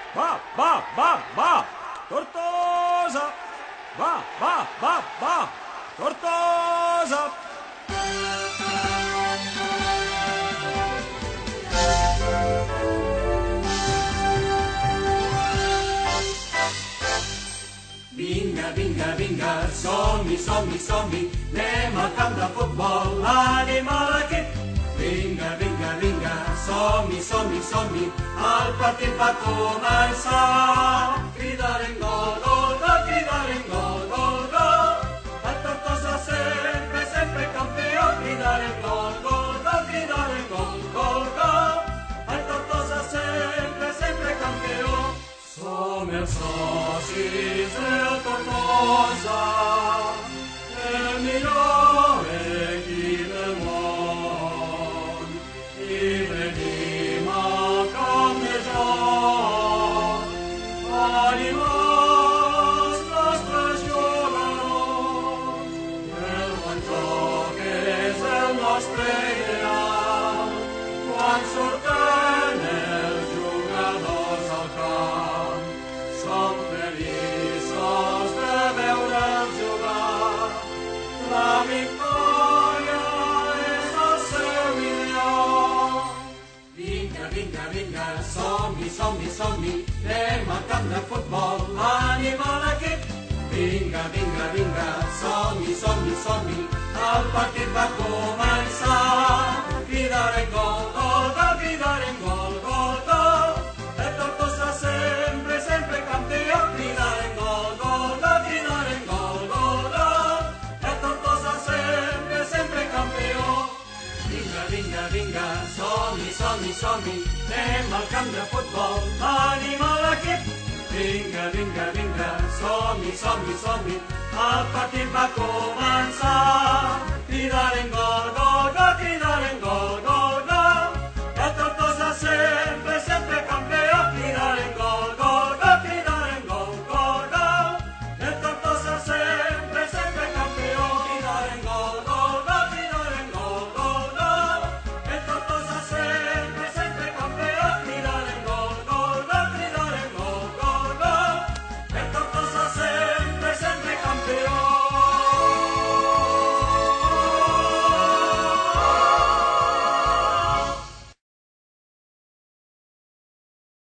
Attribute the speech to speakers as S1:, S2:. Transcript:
S1: Va, va, va, va! Tortosa! Va, va, va, va! Tortosa!
S2: Vinga, vinga, vinga, som-hi, som-hi, som-hi, anem al camp de futbol, anem a l'equip. Vinga, vinga, vinga, som-hi, som-hi, som-hi, el partit va començar. Cridarem gol, gol, gol, cridarem gol, gol, gol, el Tortosa sempre, sempre campió. Cridarem gol, gol, gol, cridarem gol, gol, gol, el Tortosa sempre, sempre campió. Som els socis del Tortosa, el millor equip del món, i venim al camp de joc, animals nostres jugadors, el bon joc és el nostre ideal, quan surten els jugadors al camp. Som feliços de veure'ls jugar, la victòria és el seu ideal. Vinga, vinga, vinga, som-hi, som-hi, som-hi, anem al camp de futbol, anima l'equip. Vinga, vinga, vinga, som-hi, som-hi, som-hi, el partit va començar. Cridarem gol, gol, gol, cridarem gol, gol, gol, el Tortosa sempre, sempre campió. Cridarem gol, gol, gol, cridarem gol, gol, gol, el Tortosa sempre, sempre campió. Vinga, vinga, vinga, som-hi, som-hi, som-hi, anem al camp de futbol, anima l'equip. Vinga, vinga, vinga, som-hi, som-hi, som-hi, el partit va començar. Cridarem gol, gol, gol, cridarem